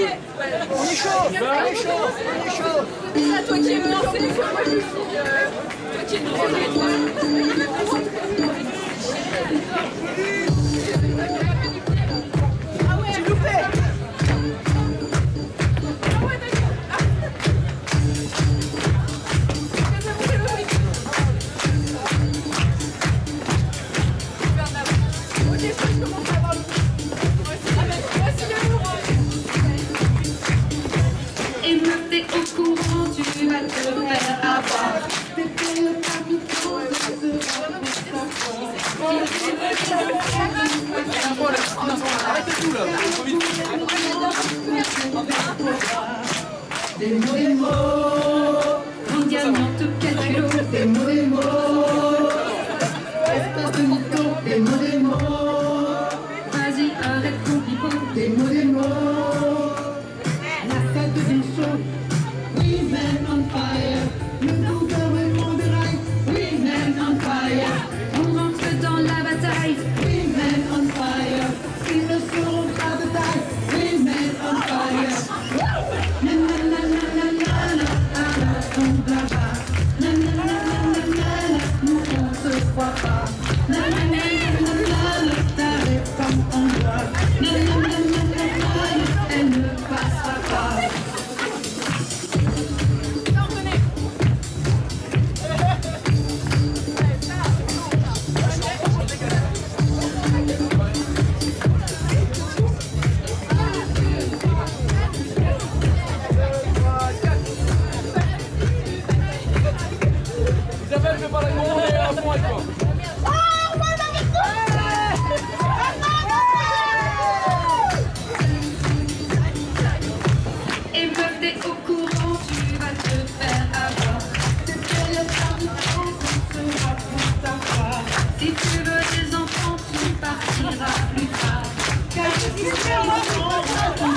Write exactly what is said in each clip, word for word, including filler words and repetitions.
On est chaud, on est chaud, on est chaud. C'est toi qui es lancé, moi je suis... Toi qui es ah ouais, s'il vous plaît. Et me t'es au courant, tu vas te faire avoir. T'étais le capitaine de ce Arrêtez tout là, trop vite. Des mots, des mots, en gagnant tout calculo. Des mots, des mots, espèce de mytho. Des mots, des mots, vas-y arrête ton pipeau. Des mots, des mots, la fête d'une show. Women on fire, le gouvernement de rail. Women on fire, on rentre dans la bataille. Women on fire, ils ne seront pas de taille. Women on fire. Na na na na na na na, à la tombe là-bas. Na na na na na na, nous on se croit pas. Na na na na na na, t'arrêtes comme on doit. Na na na na na na, elle ne passera pas. Isabelle, fais pas la grande, on est à fond avec toi. Et meuf, t'es au courant, tu vas te faire avoir. C'était le carton, on sera pour t'avoir. Si tu veux des enfants, tu partiras plus tard. Car je suis sûr, on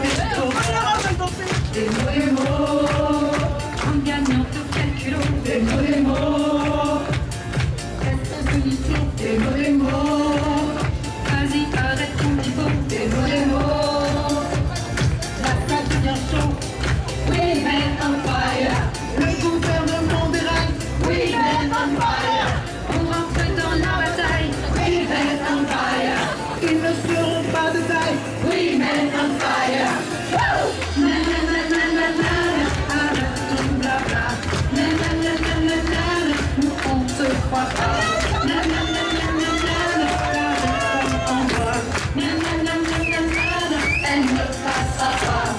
des mots, des mots, en gagnant tout calculo. Des mots, des mots, espèce de mission. Des mots, des mots, vas-y arrête ton niveau. Des mots, des mots, la salle devient chaud. Women on fire, le gouvernement déraille. Women on fire, on rentre dans la bataille. Women on fire, ils ne seront pas de taille. Women on fire. Na na na na na na, arrête ton blabla. Na na na na na na, nous on te croit pas. Na na na na na na, arrête comme on doit. Na na na na na na, elle ne passera pas.